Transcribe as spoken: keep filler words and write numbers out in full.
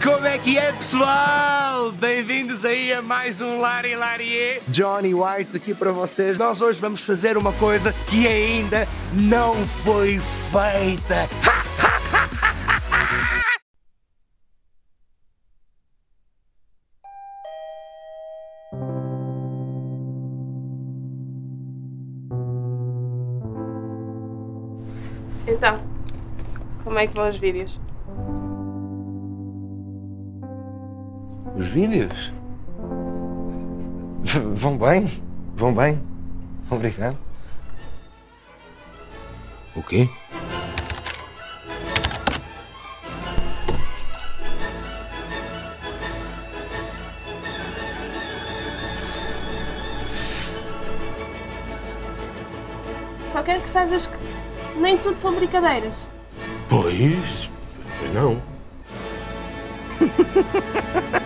Como é que é, pessoal? Bem-vindos aí a mais um Lari Larié. Johnny White aqui para vocês. Nós hoje vamos fazer uma coisa que ainda não foi feita. Então, como é que vão os vídeos? Os vídeos? V- vão bem? Vão bem? Obrigado. O quê? Só quero que saibas que nem tudo são brincadeiras. Pois, pois não.